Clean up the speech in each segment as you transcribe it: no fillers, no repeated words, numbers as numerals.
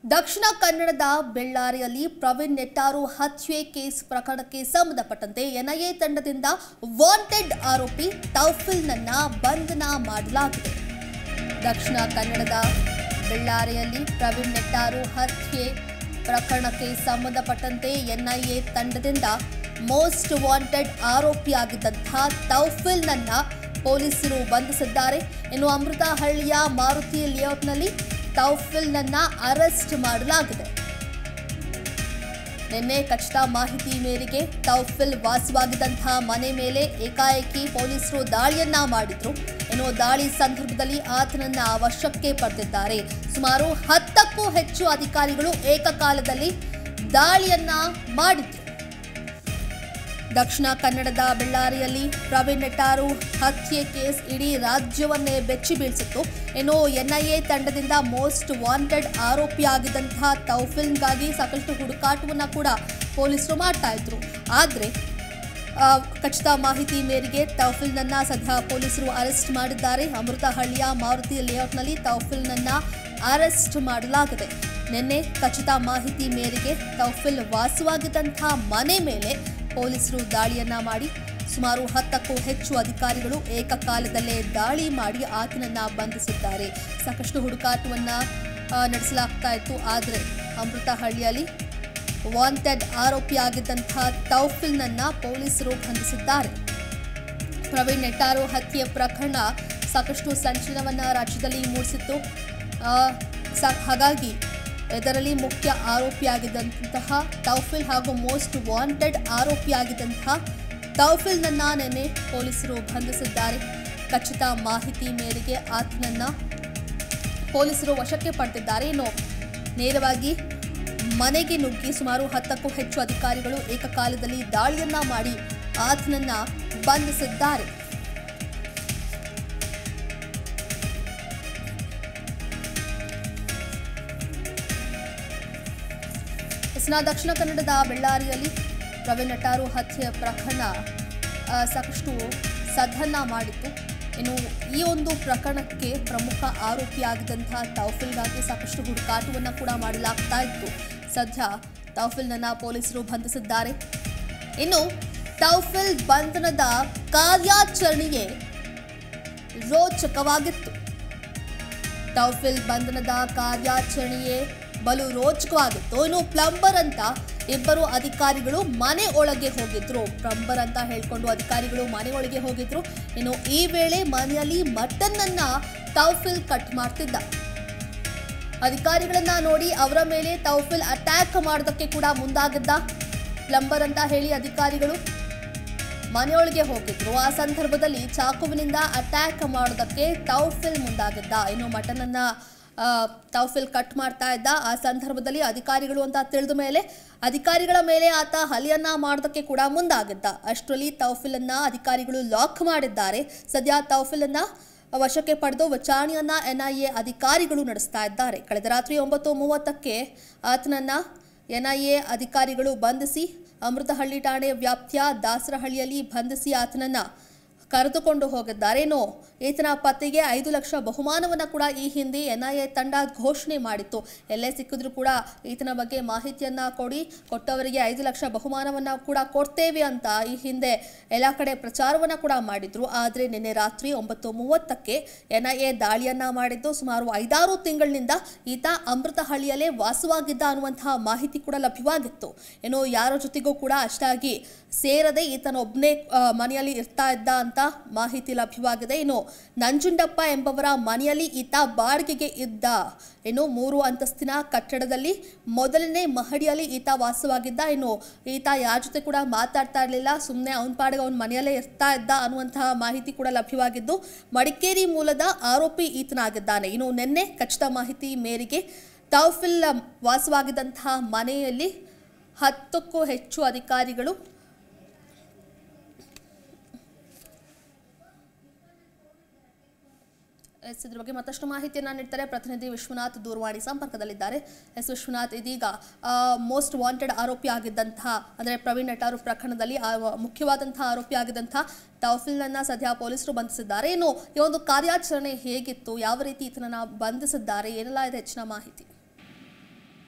ದಕ್ಷಿಣ ಕನ್ನಡದ ಬೆಳ್ಳಾರಿಯಲ್ಲಿ ಪ್ರವೀಣ್ ನೆಟ್ಟಾರು ಹತ್ಯೆ ಕೇಸ್ ಪ್ರಕರಣಕ್ಕೆ ಸಂಬಂಧಪಟ್ಟಂತೆ ಎನ್ಐಎ ತಂಡದಿಂದ ವಾಂಟೆಡ್ ಆರೋಪಿ ತೌಫಿಲ್ನನ್ನ ಬಂಧನ ಮಾಡಲಾಗಿದೆ. ದಕ್ಷಿಣ ಕನ್ನಡದ ಬೆಳ್ಳಾರಿಯಲ್ಲಿ ಪ್ರವೀಣ್ ನೆಟ್ಟಾರು ಹತ್ಯೆ ಪ್ರಕರಣಕ್ಕೆ ಸಂಬಂಧಪಟ್ಟಂತೆ ಎನ್ಐಎ ತಂಡದಿಂದ ಮೋಸ್ಟ್ ವಾಂಟೆಡ್ ಆರೋಪಿಯಾಗಿದ್ದಂತಹ ತೌಫಿಲ್ನನ್ನ ಪೊಲೀಸರು ಬಂಧಿಸಿದ್ದಾರೆ. ಇನ್ನು ಅಮೃತಹಳ್ಳಿಯ ಮಾರುತಿ ಲೇಔಟ್ನಲ್ಲಿ ತೌಫಿಲ್ನನ್ನ ಅರೆಸ್ಟ್ ಮಾಡಲಾಗಿದೆ. ನಿನ್ನೆ ಖಚಿತ ಮಾಹಿತಿ ಮೇರೆಗೆ ತೌಫಿಲ್ ವಾಸವಾಗಿದ್ದಂತಹ ಮನೆ ಮೇಲೆ ಏಕಾಏಕಿ ಪೊಲೀಸರು ದಾಳಿಯನ್ನ ಮಾಡಿದ್ರು. ಇನ್ನು ದಾಳಿ ಸಂದರ್ಭದಲ್ಲಿ ಆತನನ್ನ ವಶಕ್ಕೆ ಪಡೆದಿದ್ದಾರೆ. ಸುಮಾರು 10ಕ್ಕೂ ಹೆಚ್ಚು ಅಧಿಕಾರಿಗಳು ಏಕಕಾಲದಲ್ಲಿ ದಾಳಿಯನ್ನ ಮಾಡಿದ್ರು. ದಕ್ಷಿಣ ಕನ್ನಡದ ಬೆಳ್ಳಾರಿಯಲ್ಲಿ ಪ್ರವೀಣ್ ನೆಟ್ಟಾರು ಹತ್ಯೆ ಕೇಸ್ ಇಡೀ ರಾಜ್ಯವನ್ನೇ ಬೆಚ್ಚಿ ಬೀಳಿಸಿತ್ತು. ಇನ್ನು ಎನ್ಐಎ ತಂಡದಿಂದ ಮೋಸ್ಟ್ ವಾಂಟೆಡ್ ಆರೋಪಿಯಾಗಿದ್ದಂತಹ ತೌಫಿಲ್ಗಾಗಿ ಸಾಕಷ್ಟು ಹುಡುಕಾಟವನ್ನು ಕೂಡ ಪೊಲೀಸರು ಮಾಡ್ತಾ ಇದ್ರು. ಆದರೆ ಖಚಿತ ಮಾಹಿತಿ ಮೇರೆಗೆ ತೌಫಿಲ್ನನ್ನ ಸದ್ಯ ಪೊಲೀಸರು ಅರೆಸ್ಟ್ ಮಾಡಿದ್ದಾರೆ. ಅಮೃತಹಳ್ಳಿಯ ಮಾರುತಿ ಲೇಔಟ್ನಲ್ಲಿ ತೌಫಿಲ್ನನ್ನ ಅರೆಸ್ಟ್ ಮಾಡಲಾಗಿದೆ. ನಿನ್ನೆ ಖಚಿತ ಮಾಹಿತಿ ಮೇರೆಗೆ ತೌಫಿಲ್ ವಾಸವಾಗಿದ್ದಂತಹ ಮನೆ ಮೇಲೆ ಪೊಲೀಸರು ದಾಳಿಯನ್ನ ಮಾಡಿ ಸುಮಾರು 10ಕ್ಕೂ ಹೆಚ್ಚು ಅಧಿಕಾರಿಗಳು ಏಕಕಾಲದಲ್ಲೇ ದಾಳಿ ಮಾಡಿ ಆತನನ್ನ ಬಂಧಿಸಿದ್ದಾರೆ. ಸಾಕಷ್ಟು ಹುಡುಕಾಟವನ್ನ ನಡೆಸಲಾಗ್ತಾ ಇತ್ತು. ಆದರೆ ಅಮೃತಹಳ್ಳಿಯಲ್ಲಿ ವಾಂಟೆಡ್ ಆರೋಪಿಯಾಗಿದ್ದಂತಹ ತೌಫಿಲ್ನನ್ನ ಪೊಲೀಸರು ಬಂಧಿಸಿದ್ದಾರೆ. ಪ್ರವೀಣ್ ನೆಟ್ಟಾರು ಹತ್ಯೆ ಪ್ರಕರಣ ಸಾಕಷ್ಟು ಸಂಚಲನವನ್ನ ರಾಜ್ಯದಲ್ಲಿ ಮೂಡಿಸಿತ್ತು. ಹಾಗಾಗಿ ಇದರಲ್ಲಿ ಮುಖ್ಯ ಆರೋಪಿಯಾಗಿದ್ದಂತಹ ತೌಫಿಲ್ ಹಾಗೂ ಮೋಸ್ಟ್ ವಾಂಟೆಡ್ ಆರೋಪಿಯಾಗಿದ್ದಂತಹ ತೌಫಿಲ್ನನ್ನ ನಿನ್ನೆ ಪೊಲೀಸರು ಬಂಧಿಸಿದ್ದಾರೆ. ಖಚಿತ ಮಾಹಿತಿ ಮೇರೆಗೆ ಆತನನ್ನ ಪೊಲೀಸರು ವಶಕ್ಕೆ ಪಡೆದಿದ್ದಾರೆ. ಇನ್ನು ನೇರವಾಗಿ ಮನೆಗೆ ನುಗ್ಗಿ ಸುಮಾರು 10ಕ್ಕೂ ಹೆಚ್ಚು ಅಧಿಕಾರಿಗಳು ಏಕಕಾಲದಲ್ಲಿ ದಾಳಿಯನ್ನ ಮಾಡಿ ಆತನನ್ನ ಬಂಧಿಸಿದ್ದಾರೆ. ದಕ್ಷಿಣ ಕನ್ನಡದ ಬೆಳ್ಳಾರಿಯಲ್ಲಿ ಪ್ರವೀಣ್ ನೆಟ್ಟಾರು ಹತ್ಯೆ ಪ್ರಕರಣ ಸಾಕಷ್ಟು ಸದ್ದನ್ನ ಮಾಡಿತ್ತು. ಇನ್ನು ಈ ಒಂದು ಪ್ರಕರಣಕ್ಕೆ ಪ್ರಮುಖ ಆರೋಪಿಯಾಗಿದ್ದಂತಹ ತೌಫಿಲ್ಗಾಗಿ ಸಾಕಷ್ಟು ಹುಡುಕಾಟವನ್ನು ಕೂಡ ಮಾಡಲಾಗ್ತಾ ಇತ್ತು. ಸದ್ಯ ತೌಫಿಲ್ನನ್ನ ಪೊಲೀಸರು ಬಂಧಿಸಿದ್ದಾರೆ. ಇನ್ನು ತೌಫಿಲ್ ಬಂಧನದ ಕಾರ್ಯಾಚರಣೆಯೇ ರೋಚಕವಾಗಿತ್ತು. ತೌಫಿಲ್ ಬಂಧನದ ಕಾರ್ಯಾಚರಣೆಯೇ ಬಲು ರೋಚಕವಾಗಿತ್ತು. ಇನ್ನು ಪ್ಲಂಬರ್ ಅಂತ ಇಬ್ಬರು ಅಧಿಕಾರಿಗಳು ಮನೆ ಒಳಗೆ ಹೋಗಿದ್ರು. ಪ್ಲಂಬರ್ ಅಂತ ಹೇಳ್ಕೊಂಡು ಅಧಿಕಾರಿಗಳು ಮನೆ ಒಳಗೆ ಹೋಗಿದ್ರು. ಇನ್ನು ಈ ವೇಳೆ ಮನೆಯಲ್ಲಿ ಮಟನ್ ಅನ್ನ ತೌಫಿಲ್ ಕಟ್ ಮಾಡ್ತಿದ್ದ. ಅಧಿಕಾರಿಗಳನ್ನ ನೋಡಿ ಅವರ ಮೇಲೆ ತೌಫಿಲ್ ಅಟ್ಯಾಕ್ ಮಾಡೋದಕ್ಕೆ ಕೂಡ ಮುಂದಾಗಿದ್ದ. ಪ್ಲಂಬರ್ ಅಂತ ಹೇಳಿ ಅಧಿಕಾರಿಗಳು ಮನೆಯೊಳಗೆ ಹೋಗಿದ್ರು. ಆ ಸಂದರ್ಭದಲ್ಲಿ ಚಾಕುವಿನಿಂದ ಅಟ್ಯಾಕ್ ಮಾಡೋದಕ್ಕೆ ತೌಫಿಲ್ ಮುಂದಾಗಿದ್ದ. ಇನ್ನು ಮಟನ್ ಅನ್ನ ತೌಫಿಲ್ ಕಟ್ ಮಾಡ್ತಾ ಇದ್ದ. ಆ ಸಂದರ್ಭದಲ್ಲಿ ಅಧಿಕಾರಿಗಳು ಅಂತ ತಿಳಿದ ಮೇಲೆ ಅಧಿಕಾರಿಗಳ ಮೇಲೆ ಆತ ಹಲ್ಲೆಯನ್ನ ಮಾಡೋದಕ್ಕೆ ಕೂಡ ಮುಂದಾಗಿದ್ದ. ಅಷ್ಟರಲ್ಲಿ ತೌಫಿಲನ್ನ ಅಧಿಕಾರಿಗಳು ಲಾಕ್ ಮಾಡಿದ್ದಾರೆ. ಸದ್ಯ ತೌಫಿಲನ್ನ ವಶಕ್ಕೆ ಪಡೆದು ವಿಚಾರಣೆಯನ್ನ ಎನ್ಐಎ ಅಧಿಕಾರಿಗಳು ನಡೆಸ್ತಾ ಇದ್ದಾರೆ. ಕಳೆದ ರಾತ್ರಿ 9:30ಕ್ಕೆ ಆತನನ್ನ ಎನ್ಐಎ ಅಧಿಕಾರಿಗಳು ಬಂಧಿಸಿ ಅಮೃತಹಳ್ಳಿ ಠಾಣೆ ವ್ಯಾಪ್ತಿಯ ದಾಸರಹಳ್ಳಿಯಲ್ಲಿ ಬಂಧಿಸಿ ಆತನನ್ನ ಕರೆದುಕೊಂಡು ಹೋಗಿದ್ದಾರೆ. ಇನ್ನು ಈತನ ಪತ್ತೆಗೆ 5 ಲಕ್ಷ ಬಹುಮಾನವನ್ನು ಕೂಡ ಈ ಹಿಂದೆ ಎನ್ಐಎ ತಂಡ ಘೋಷಣೆ ಮಾಡಿತ್ತು. ಎಲ್ಲೇ ಸಿಕ್ಕಿದ್ರೂ ಕೂಡ ಈತನ ಬಗ್ಗೆ ಮಾಹಿತಿಯನ್ನ ಕೊಟ್ಟವರಿಗೆ 5 ಲಕ್ಷ ಬಹುಮಾನವನ್ನು ಕೂಡ ಕೊಡ್ತೇವೆ ಅಂತ ಈ ಹಿಂದೆ ಎಲ್ಲ ಕಡೆ ಪ್ರಚಾರವನ್ನು ಕೂಡ ಮಾಡಿದ್ರು. ಆದರೆ ನಿನ್ನೆ ರಾತ್ರಿ 9:30ಕ್ಕೆ ಎನ್ಐಎ ದಾಳಿಯನ್ನ ಮಾಡಿದ್ದು ಸುಮಾರು 5-6 ತಿಂಗಳಿನಿಂದ ಈತ ಅಮೃತಹಳ್ಳಿಯಲ್ಲೇ ವಾಸವಾಗಿದ್ದ ಅನ್ನುವಂತಹ ಮಾಹಿತಿ ಕೂಡ ಲಭ್ಯವಾಗಿತ್ತು. ಇನ್ನು ಯಾರ ಜೊತೆಗೂ ಕೂಡ ಅಷ್ಟಾಗಿ ಸೇರದೆ ಈತನೊಬ್ಬನೇ ಮನೆಯಲ್ಲಿ ಇರ್ತಾ ಇದ್ದ ಅಂತ ಮಾಹಿತಿ ಲಭ್ಯವಾಗಿದೆ. ಇನ್ನು ನಂಜುಂಡಪ್ಪ ಎಂಬವರ ಮನೆಯಲ್ಲಿ ಈತ ಬಾಡಿಗೆಗೆ ಇದ್ದ. ಇನ್ನು 3 ಅಂತಸ್ತಿನ ಕಟ್ಟಡದಲ್ಲಿ ಮೊದಲನೇ ಮಹಡಿಯಲ್ಲಿ ಈತ ವಾಸವಾಗಿದ್ದ. ಇನ್ನು ಈತ ಯಾರ ಜೊತೆ ಕೂಡ ಮಾತಾಡ್ತಾ ಇರಲಿಲ್ಲ. ಸುಮ್ಮನೆ ಅವನ ಪಾಡಿಗೆ ಅವನ ಮನೆಯಲ್ಲೇ ಇರ್ತಾ ಇದ್ದ ಅನ್ನುವಂತಹ ಮಾಹಿತಿ ಕೂಡ ಲಭ್ಯವಾಗಿದ್ದು ಮಡಿಕೇರಿ ಮೂಲದ ಆರೋಪಿ ಈತನಾಗಿದ್ದಾನೆ. ಇನ್ನು ನಿನ್ನೆ ಖಚಿತ ಮಾಹಿತಿ ಮೇರೆಗೆ ತೌಫಿಲ್ ವಾಸವಾಗಿದ್ದಂತಹ ಮನೆಯಲ್ಲಿ 10ಕ್ಕೂ ಹೆಚ್ಚು ಅಧಿಕಾರಿಗಳು ಇದ್ರ ಬಗ್ಗೆ ಮತ್ತಷ್ಟು ಮಾಹಿತಿಯನ್ನು ನೀಡ್ತಾರೆ ಪ್ರತಿನಿಧಿ ವಿಶ್ವನಾಥ್ ದೂರವಾಣಿ ಸಂಪರ್ಕದಲ್ಲಿದ್ದಾರೆ. ವಿಶ್ವನಾಥ್, ಇದೀಗ ಮೋಸ್ಟ್ ವಾಂಟೆಡ್ ಆರೋಪಿ ಆಗಿದ್ದಂತಹ ಅಂದರೆ ಪ್ರವೀಣ್ ನೆಟ್ಟಾರು ಪ್ರಕರಣದಲ್ಲಿ ಮುಖ್ಯವಾದಂತಹ ಆರೋಪಿ ಆಗಿದ್ದಂತಹ ತೌಫಿಲ್ನನ್ನ ಸದ್ಯ ಪೊಲೀಸರು ಬಂಧಿಸಿದ್ದಾರೆ. ಇನ್ನು ಈ ಒಂದು ಕಾರ್ಯಾಚರಣೆ ಹೇಗಿತ್ತು, ಯಾವ ರೀತಿ ಈತನನ್ನ ಬಂಧಿಸಿದ್ದಾರೆ, ಏನೆಲ್ಲ ಇದೆ ಹೆಚ್ಚಿನ ಮಾಹಿತಿ?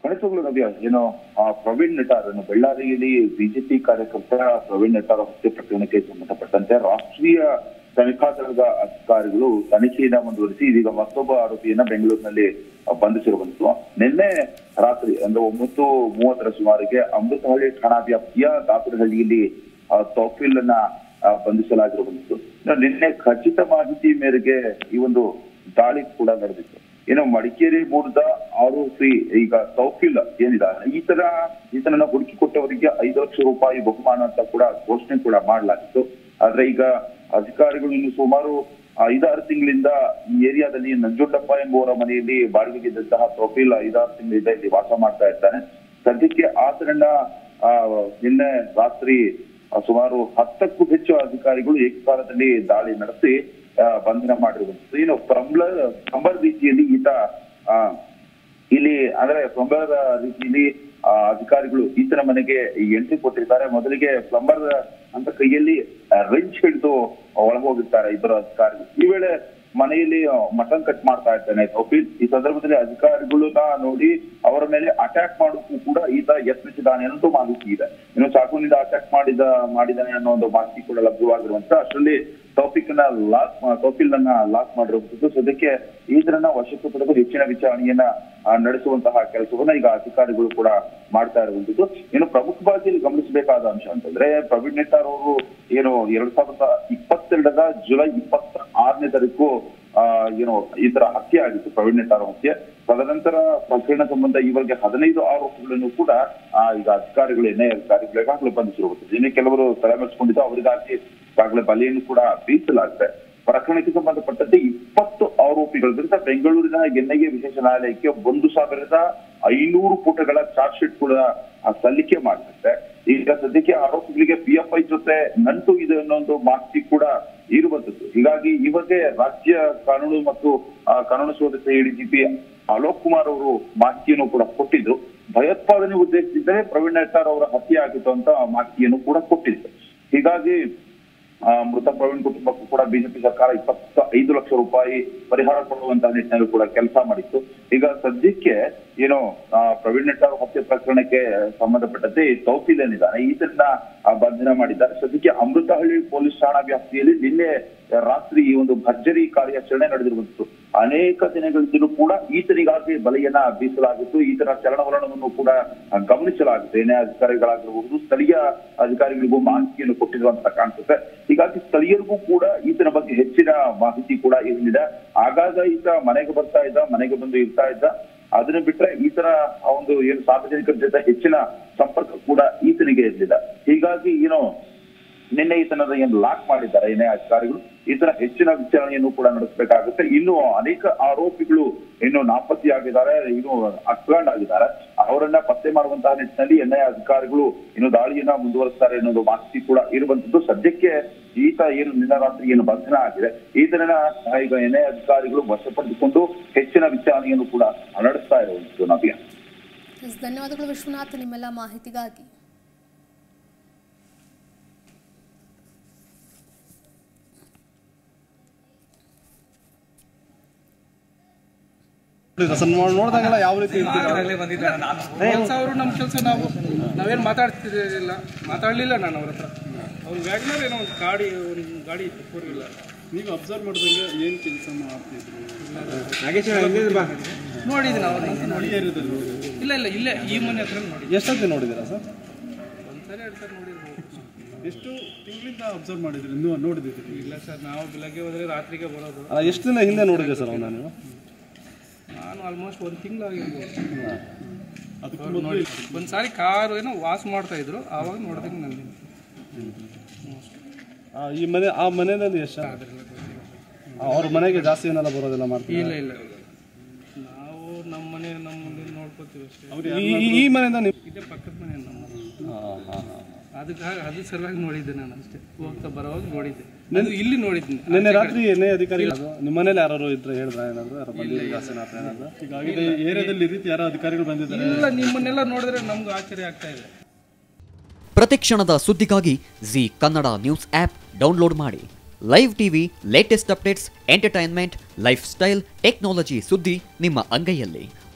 ಖಂಡಿತವಾಗ್ಲೂ ನವ್ಯ, ಏನು ಪ್ರವೀಣ್ ನೆಟಾರ್ ಬಳ್ಳಾರಿಯಲ್ಲಿ ಬಿಜೆಪಿ ಕಾರ್ಯಕರ್ತ ಪ್ರವೀಣ್ ನೆಟಾರ್ ಹತ್ಯೆ ಪ್ರಕರಣಕ್ಕೆ ಸಂಬಂಧಪಟ್ಟಂತೆ ರಾಷ್ಟ್ರೀಯ ತನಿಖಾ ದಳದ ಅಧಿಕಾರಿಗಳು ತನಿಖೆಯನ್ನ ಮುಂದುವರಿಸಿ ಇದೀಗ ಮತ್ತೊಬ್ಬ ಆರೋಪಿಯನ್ನ ಬೆಂಗಳೂರಿನಲ್ಲಿ ಬಂಧಿಸಿರುವಂತದ್ದು. ನಿನ್ನೆ ರಾತ್ರಿ ಅಂದ್ರೆ 9:30 ಸುಮಾರಿಗೆ ಅಮೃತಹಳ್ಳಿ ಠಾಣಾ ವ್ಯಾಪ್ತಿಯ ದಾಸರಹಳ್ಳಿಯಲ್ಲಿ ತೌಫೀಲ್ ಅನ್ನ ಬಂಧಿಸಲಾಗಿರುವಂತದ್ದು. ನಿನ್ನೆ ಖಚಿತ ಮಾಹಿತಿ ಮೇರೆಗೆ ಈ ಒಂದು ದಾಳಿ ಕೂಡ ನಡೆದಿತ್ತು. ಏನು ಮಡಿಕೇರಿ ಮೂಲದ ಆರೋಪಿ ಈಗ ತೌಫೀಲ್ ಏನಿದ್ದಾರೆ ಈತನನ್ನ ಹುಡುಕಿಕೊಟ್ಟವರಿಗೆ 5 ಲಕ್ಷ ರೂಪಾಯಿ ಬಹುಮಾನ ಅಂತ ಕೂಡ ಘೋಷಣೆ ಕೂಡ ಮಾಡಲಾಗಿತ್ತು. ಆದ್ರೆ ಈಗ ಅಧಿಕಾರಿಗಳು ಇನ್ನು ಸುಮಾರು 5-6 ತಿಂಗಳಿಂದ ಈ ಏರಿಯಾದಲ್ಲಿ ನಂಜುಂಡಪ್ಪ ಎಂಬುವರ ಮನೆಯಲ್ಲಿ ಬಾಡಿಗೆಗಿದ್ದಂತಹ ತೌಫೀಲ್ 5-6 ತಿಂಗಳಿಂದ ಇಲ್ಲಿ ವಾಸ ಮಾಡ್ತಾ ಇರ್ತಾನೆ. ಸದ್ಯಕ್ಕೆ ಆತನನ್ನ ನಿನ್ನೆ ರಾತ್ರಿ ಸುಮಾರು 10ಕ್ಕೂ ಹೆಚ್ಚು ಅಧಿಕಾರಿಗಳು ಏಕಕಾಲದಲ್ಲಿ ದಾಳಿ ನಡೆಸಿ ಬಂಧನ ಮಾಡಿರುವಂತದ್ದು. ಏನು ಪ್ಲಂಬರ್ ರೀತಿಯಲ್ಲಿ ಈತ ಇಲ್ಲಿ ಅಂದ್ರೆ ಪ್ಲಂಬರ್ ರೀತಿಯಲ್ಲಿ ಅಧಿಕಾರಿಗಳು ಈತನ ಮನೆಗೆ ಎಂಟ್ರಿ ಕೊಟ್ಟಿರ್ತಾರೆ. ಮೊದಲಿಗೆ ಪ್ಲಂಬರ್ ಅಂತ ಕೈಯಲ್ಲಿ ರೆಂಚ್ ಹಿಡಿದು ಒಳಗೋಗಿರ್ತಾರೆ ಇಬ್ಬರು ಅಧಿಕಾರಿಗಳು. ಈ ವೇಳೆ ಮನೆಯಲ್ಲಿ ಮಟನ್ ಕಟ್ ಮಾಡ್ತಾ ಇರ್ತಾನೆ ತೌಫೀಲ್. ಈ ಸಂದರ್ಭದಲ್ಲಿ ಅಧಿಕಾರಿಗಳನ್ನ ನೋಡಿ ಅವರ ಮೇಲೆ ಅಟ್ಯಾಕ್ ಮಾಡೋಕ್ಕೂ ಕೂಡ ಈತ ಯತ್ನಿಸಿದ್ದಾನೆ ಅನ್ನೋದು ಮಾಹಿತಿ ಇದೆ. ಇನ್ನು ಚಾಕುವಿನಿಂದ ಅಟ್ಯಾಕ್ ಮಾಡಿದ್ದಾನೆ ಅನ್ನೋ ಒಂದು ಮಾಹಿತಿ ಕೂಡ ಲಭ್ಯವಾಗಿರುವಂತ ಅಷ್ಟರಲ್ಲಿ ತೌಫೀಲ್ ಅನ್ನ ಲಾಕ್ ಮಾಡಿರುವಂತದ್ದು. ಸದ್ಯಕ್ಕೆ ಈತನನ್ನ ವಶಕ್ಕೆ ಪಡೆದು ಹೆಚ್ಚಿನ ವಿಚಾರಣೆಯನ್ನ ನಡೆಸುವಂತಹ ಕೆಲಸವನ್ನ ಈಗ ಅಧಿಕಾರಿಗಳು ಕೂಡ ಮಾಡ್ತಾ ಇರುವಂತದ್ದು. ಇನ್ನು ಪ್ರಮುಖವಾಗಿ ಗಮನಿಸಬೇಕಾದ ಅಂಶ ಅಂತಂದ್ರೆ ಪ್ರವೀಣ್ ನೆಟಾರ್ ಅವರು ಏನು 2022 ಜುಲೈ 26ನೇ ತಾರೀಕು ಏನು ಈ ತರ ಹತ್ಯೆ ಆಗಿತ್ತು, ಪ್ರವೀಣ್ ನೆಟಾರ್ ಹತ್ಯೆ. ತದನಂತರ ಪ್ರಕರಣ ಸಂಬಂಧ ಈವರೆಗೆ 15 ಆರೋಪಿಗಳನ್ನು ಕೂಡ ಈಗ ಅಧಿಕಾರಿಗಳು ಅಧಿಕಾರಿಗಳು ಈಗಾಗಲೇ ಬಂಧಿಸಿರುವಂತದ್ದು. ಇನ್ನು ಕೆಲವರು ತಲೆಮರೆಸಿಕೊಂಡಿದ್ದು ಅವರಿಗಾಗಿ ಈಗಾಗಲೇ ಬಲೆಯನ್ನು ಕೂಡ ಬೀಸಲಾಗಿದೆ. ಪ್ರಕರಣಕ್ಕೆ ಸಂಬಂಧಪಟ್ಟಂತೆ 20 ಆರೋಪಿಗಳ ವಿರುದ್ಧ ಬೆಂಗಳೂರಿನ ಎನ್ಐಎ ವಿಶೇಷ ನ್ಯಾಯಾಲಯಕ್ಕೆ 1500 ಪುಟಗಳ ಚಾರ್ಜ್ ಶೀಟ್ ಕೂಡ ಸಲ್ಲಿಕೆ ಮಾಡಿರುತ್ತೆ. ಈಗ ಸದ್ಯಕ್ಕೆ ಆರೋಪಿಗಳಿಗೆ PFI ಜೊತೆ ನಂಟು ಇದೆ ಅನ್ನೋ ಒಂದು ಮಾಹಿತಿ ಕೂಡ ಇರುವಂತದ್ದು. ಹೀಗಾಗಿ ಈ ಬಗ್ಗೆ ರಾಜ್ಯ ಕಾನೂನು ಮತ್ತು ಕಾನೂನು ಸುವ್ಯವಸ್ಥೆ ADGP ಅಲೋಕ್ ಕುಮಾರ್ ಅವರು ಮಾಹಿತಿಯನ್ನು ಕೂಡ ಕೊಟ್ಟಿದ್ರು. ಭಯೋತ್ಪಾದನೆ ಉದ್ದೇಶಿಸಿದ್ದರೆ ಪ್ರವೀಣ್ ನೆಟಾರ್ ಅವರ ಹತ್ಯೆ ಆಗಿತ್ತು ಅಂತ ಮಾಹಿತಿಯನ್ನು ಕೂಡ ಕೊಟ್ಟಿದ್ರು. ಹೀಗಾಗಿ ಮೃತ ಪ್ರವೀಣ್ ಕುಟುಂಬಕ್ಕೂ ಕೂಡ ಬಿಜೆಪಿ ಸರ್ಕಾರ 25 ಲಕ್ಷ ರೂಪಾಯಿ ಪರಿಹಾರ ಕೊಡುವಂತಹ ನಿಟ್ಟಿನಲ್ಲಿ ಕೂಡ ಕೆಲಸ ಮಾಡಿತ್ತು. ಈಗ ಸದ್ಯಕ್ಕೆ ಏನು ಪ್ರವೀಣ್ ನೆಟಾರ್ ಹತ್ಯೆ ಪ್ರಕರಣಕ್ಕೆ ಸಂಬಂಧಪಟ್ಟಂತೆ ತೌಫೀಲ್ ಏನಿದ್ದಾನೆ ಈತನ್ನ ಬಂಧನ ಮಾಡಿದ್ದಾರೆ. ಸದ್ಯಕ್ಕೆ ಅಮೃತಹಳ್ಳಿ ಪೊಲೀಸ್ ಠಾಣಾ ವ್ಯಾಪ್ತಿಯಲ್ಲಿ ನಿನ್ನೆ ರಾತ್ರಿ ಈ ಒಂದು ಭರ್ಜರಿ ಕಾರ್ಯಾಚರಣೆ ನಡೆದಿರುವಂತದ್ದು. ಅನೇಕ ದಿನಗಳಿಂದಲೂ ಕೂಡ ಈತನಿಗಾಗಿ ಬಲೆಯನ್ನ ಬೀಸಲಾಗಿತ್ತು. ಈತನ ಚಲನವಲನವನ್ನು ಕೂಡ ಗಮನಿಸಲಾಗುತ್ತೆ. ಏನೇ ಅಧಿಕಾರಿಗಳಾಗಿರಬಹುದು, ಸ್ಥಳೀಯ ಅಧಿಕಾರಿಗಳಿಗೂ ಮಾಹಿತಿಯನ್ನು ಕೊಟ್ಟಿದ್ರು ಅಂತ ಕಾಣಿಸುತ್ತೆ. ಹೀಗಾಗಿ ಸ್ಥಳೀಯರಿಗೂ ಕೂಡ ಈತನ ಬಗ್ಗೆ ಹೆಚ್ಚಿನ ಮಾಹಿತಿ ಕೂಡ ಇರಲಿದೆ. ಆಗಾಗ ಈತ ಮನೆಗೆ ಬರ್ತಾ ಇದ್ದ, ಮನೆಗೆ ಬಂದು ಇರ್ತಾ ಇದ್ದ. ಅದನ್ನ ಬಿಟ್ರೆ ಈತನ ಒಂದು ಏನು ಸಾರ್ವಜನಿಕರ ಜೊತೆ ಹೆಚ್ಚಿನ ಸಂಪರ್ಕ ಕೂಡ ಈತನಿಗೆ ಇರಲಿಲ್ಲ. ಹೀಗಾಗಿ ಏನು ನಿನ್ನೆ ಈತನದ ಏನು ಲಾಕ್ ಮಾಡಿದ್ದಾರೆ ಏನೇ ಅಧಿಕಾರಿಗಳು, ಈತನ ಹೆಚ್ಚಿನ ವಿಚಾರಣೆಯನ್ನು ಕೂಡ ನಡೆಸಬೇಕಾಗುತ್ತೆ. ಇನ್ನು ಅನೇಕ ಆರೋಪಿಗಳು ಇನ್ನು ನಾಪತ್ತೆಯಾಗಿದ್ದಾರೆ, ಇನ್ನು ಅಕ್ಲಾಂಡ್ ಆಗಿದ್ದಾರೆ. ಅವರನ್ನ ಪತ್ತೆ ಮಾಡುವಂತಹ ನಿಟ್ಟಿನಲ್ಲಿ ಎನ್ಐಎ ಅಧಿಕಾರಿಗಳು ಇನ್ನು ದಾಳಿಯನ್ನ ಮುಂದುವರಿಸ್ತಾರೆ ಅನ್ನೋದು ಮಾಹಿತಿ ಕೂಡ ಇರುವಂತದ್ದು. ಸದ್ಯಕ್ಕೆ ಈತ ಏನು ನಿನ್ನೆ ರಾತ್ರಿ ಏನು ಬಂಧನ ಆಗಿದೆ, ಈತನನ್ನ ಈಗ ಎನ್ಐಎ ಅಧಿಕಾರಿಗಳು ವಶಪಡಿಸಿಕೊಂಡು ಹೆಚ್ಚಿನ ವಿಚಾರಣೆಯನ್ನು ಕೂಡ ನಡೆಸ್ತಾ ಇರುವಂತದ್ದು. ನವ್ಯ, ಧನ್ಯವಾದಗಳು ವಿಶ್ವನಾಥ್ ನಿಮ್ಮೆಲ್ಲ ಮಾಹಿತಿಗಾಗಿ. ನೋಡಿದಾಗೆಲ್ಲ ಯಾವ ರೀತಿ ಕೆಲಸ ಅವರು ನಮ್ಮ ಕೆಲಸ ನಾವೇನು ಮಾತಾಡಲಿಲ್ಲ ನಾನು ಅವ್ರ ಹತ್ರ. ಅವ್ರು ವ್ಯಾಗ್ನರ್ ಏನೋ ಒಂದು ಗಾಡಿ ಇತ್ತು, 4 ವೀಲರ್. ನೀವು ಅಬ್ಸರ್ವ್ ಮಾಡಿದಂಗೆ ಏನು ಕೆಲಸ ಮಾಡ್ತಿದ್ರು ನೋಡಿದ್ದೀನಿ ಅವ್ರು. ಇಲ್ಲ ಇಲ್ಲೇ ಈ ಮನೆ ಹತ್ರ ನೋಡಿ. ಎಷ್ಟೊತ್ತಿಗೆ ನೋಡಿದ್ದೀರಾ ಸರ್? ಒಂದ್ಸರಿ 2 ಸರಿ ನೋಡಿರ್ಬೋದು. ಎಷ್ಟು ತಿಂಗಳಿಂದ ಅಬ್ಸರ್ವ್ ಮಾಡಿದ್ರಿ, ನೀವು ನೋಡಿದ್ದೀರಿ? ಇಲ್ಲ ಸರ್, ನಾವು ಬೆಳಗ್ಗೆ ಹೋದರೆ ರಾತ್ರಿಗೆ ಬರೋದು. ಎಷ್ಟು ದಿನ ಹಿಂದೆ ನೋಡಿದ್ದೆ ಸರ್ ಅವನ್ನ ನೀವು? ನಾನು ಆಲ್ಮೋಸ್ಟ್ 1 ತಿಂಗಳಾಗಿರ್ಬೋದು. ಅದಕ್ಕೆ ನೋಡಿ ಒಂದ್ಸಾರಿ ಕಾರು ಏನೋ ವಾಶ್ ಮಾಡ್ತಾ ಇದ್ರು, ಆವಾಗ ನೋಡಿದಂಗೆ ನನಗೆ. ಈ ಮನೆ ಆ ಮನೆಯಲ್ಲಿ ಎಷ್ಟು ಅವ್ರ ಮನೆಗೆ ಜಾಸ್ತಿ ಏನೆಲ್ಲ ಬರೋದೆಲ್ಲ ಮಾಡ್ತೀವಿ? ಇಲ್ಲ ನಾವು ನಮ್ಮ ಮನೆ ನೋಡ್ಕೋತೀವಿ ಅಷ್ಟೇ. ಈ ಮನೆಯಿಂದ ನೀವು ಇದೇ ಪಕ್ಕದ ಮನೆ ನಮ್ಮ. ಅದು ಸಲುವಾಗಿ ನೋಡಿದ್ದೆ ನಾನು ಅಷ್ಟೇ. ಹೋಗ್ತಾ ಬರೋವಾಗ ನೋಡಿದ್ದೆ, ಇಲ್ಲಿ ನೋಡಿದ್ದೀನಿ. ನಿನ್ನೆ ರಾತ್ರಿ ಎನ್ಐಎ ಅಧಿಕಾರಿಗಳು ನಿಮ್ಮ ಮನೇಲಿ ಯಾರು ಇದ್ರೆ ಹೇಳಿದ್ರ ಏನಾದ್ರು ಹೀಗಾಗಿ ಏರಿಯಾದಲ್ಲಿ ಈ ರೀತಿ ಯಾರೋ ಅಧಿಕಾರಿಗಳು ಬಂದಿದ್ದಾರೆ? ಇಲ್ಲ, ನಿಮ್ಮನ್ನೆಲ್ಲ ನೋಡಿದ್ರೆ ನಮ್ಗೆ ಆಶ್ಚರ್ಯ ಆಗ್ತಾ ಇದೆ. ಪ್ರತಿಕ್ಷಣದ ಸುದ್ದಿಗಾಗಿ Zee Kannada news app download ಮಾಡಿ. Live TV, latest updates, entertainment, lifestyle, technology ಸುದ್ದಿ ನಿಮ್ಮ ಅಂಗೈಯಲ್ಲಿ.